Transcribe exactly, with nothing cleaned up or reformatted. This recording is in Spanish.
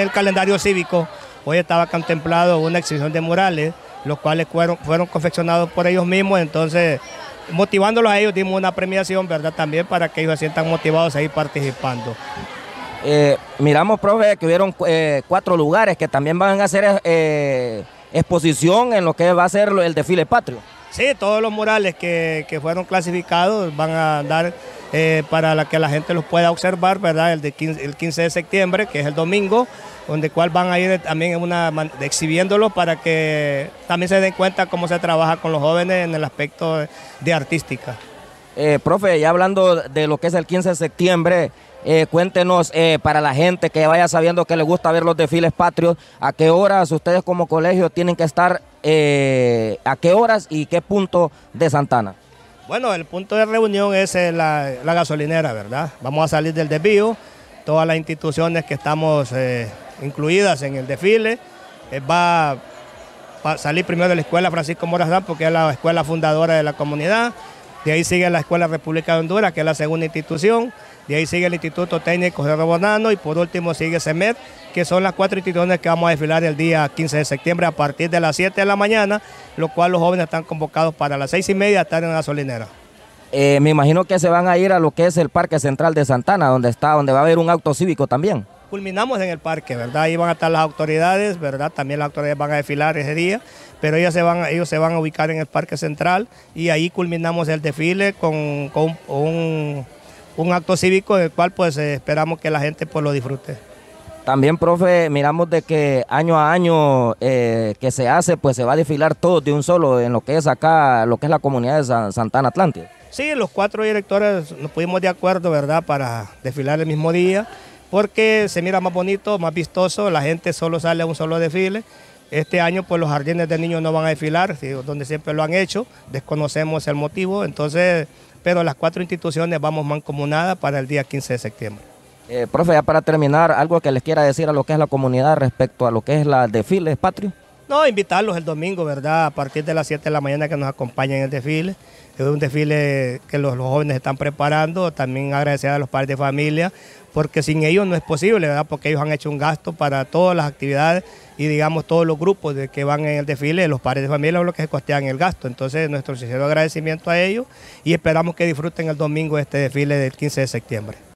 El calendario cívico, hoy estaba contemplado una exhibición de murales, los cuales fueron, fueron confeccionados por ellos mismos, entonces motivándolos a ellos dimos una premiación, ¿verdad? También para que ellos se sientan motivados a ir participando. Eh, miramos, profe, que hubieron eh, cuatro lugares que también van a hacer eh, exposición en lo que va a ser el desfile patrio. Sí, todos los murales que, que fueron clasificados van a dar eh, para la que la gente los pueda observar, ¿verdad? El, de quince, el quince de septiembre, que es el domingo, donde cual van a ir también en una, exhibiéndolos para que también se den cuenta cómo se trabaja con los jóvenes en el aspecto de artística. Eh, profe, ya hablando de lo que es el quince de septiembre, eh, cuéntenos eh, para la gente que vaya sabiendo que le gusta ver los desfiles patrios, a qué horas ustedes como colegio tienen que estar, eh, a qué horas y qué punto de Santana. Bueno, el punto de reunión es la, la gasolinera, ¿verdad? Vamos a salir del desvío, todas las instituciones que estamos eh, incluidas en el desfile, eh, va a salir primero de la escuela Francisco Morazán, porque es la escuela fundadora de la comunidad. De ahí sigue la Escuela República de Honduras, que es la segunda institución. De ahí sigue el Instituto Técnico Cerro Bonano y por último sigue CEMED, que son las cuatro instituciones que vamos a desfilar el día quince de septiembre a partir de las siete de la mañana, lo cual los jóvenes están convocados para las seis y media estar en la gasolinera. Eh, me imagino que se van a ir a lo que es el Parque Central de Santana, donde está, donde va a haber un auto cívico también. Culminamos en el parque, ¿verdad? Ahí van a estar las autoridades, ¿verdad? También las autoridades van a desfilar ese día, pero ellos se van, ellos se van a ubicar en el Parque Central y ahí culminamos el desfile con, con un, un acto cívico en el cual pues eh, esperamos que la gente pues lo disfrute. También, profe, miramos de que año a año eh, que se hace, pues se va a desfilar todo de un solo en lo que es acá, lo que es la comunidad de San, Santana Atlántida. Sí, los cuatro directores nos pusimos de acuerdo, ¿verdad?, para desfilar el mismo día, porque se mira más bonito, más vistoso, la gente solo sale a un solo desfile. Este año pues los jardines de niños no van a desfilar, donde siempre lo han hecho, desconocemos el motivo, entonces, pero las cuatro instituciones vamos mancomunadas para el día quince de septiembre. Eh, profe, ya para terminar, algo que les quiera decir a lo que es la comunidad respecto a lo que es la desfile patrio. No, invitarlos el domingo, ¿verdad?, a partir de las siete de la mañana que nos acompañen en el desfile. Es un desfile que los, los jóvenes están preparando, también agradecer a los padres de familia, porque sin ellos no es posible, ¿verdad?, porque ellos han hecho un gasto para todas las actividades y digamos todos los grupos de que van en el desfile, los padres de familia son los que se costean el gasto. Entonces nuestro sincero agradecimiento a ellos y esperamos que disfruten el domingo este desfile del quince de septiembre.